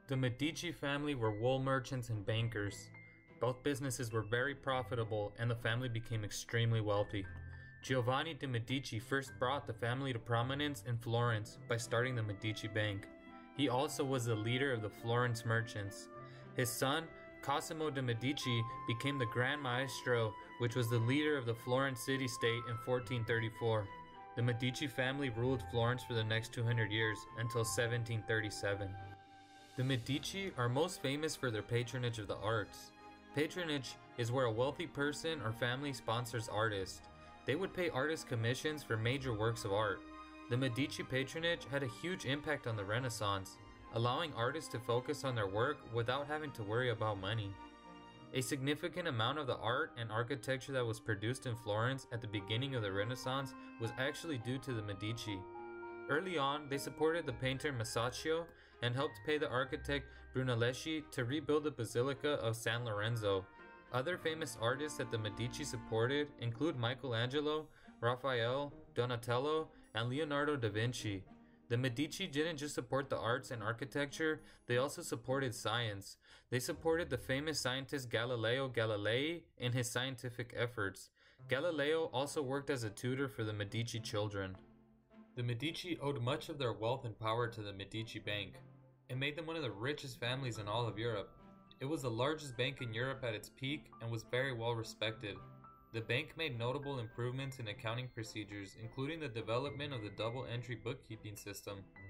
The Medici family were wool merchants and bankers. Both businesses were very profitable and the family became extremely wealthy. Giovanni de' Medici first brought the family to prominence in Florence by starting the Medici Bank. He also was the leader of the Florence merchants. His son, Cosimo de' Medici, became the Grand Maestro, which was the leader of the Florence city-state in 1434. The Medici family ruled Florence for the next 200 years until 1737. The Medici are most famous for their patronage of the arts. Patronage is where a wealthy person or family sponsors artists. They would pay artists commissions for major works of art. The Medici patronage had a huge impact on the Renaissance, allowing artists to focus on their work without having to worry about money. A significant amount of the art and architecture that was produced in Florence at the beginning of the Renaissance was actually due to the Medici. Early on, they supported the painter Masaccio and helped pay the architect Brunelleschi to rebuild the Basilica of San Lorenzo. Other famous artists that the Medici supported include Michelangelo, Raphael, Donatello, and Leonardo da Vinci. The Medici didn't just support the arts and architecture, they also supported science. They supported the famous scientist Galileo Galilei in his scientific efforts. Galileo also worked as a tutor for the Medici children. The Medici owed much of their wealth and power to the Medici Bank. It made them one of the richest families in all of Europe. It was the largest bank in Europe at its peak and was very well respected. The bank made notable improvements in accounting procedures, including the development of the double-entry bookkeeping system.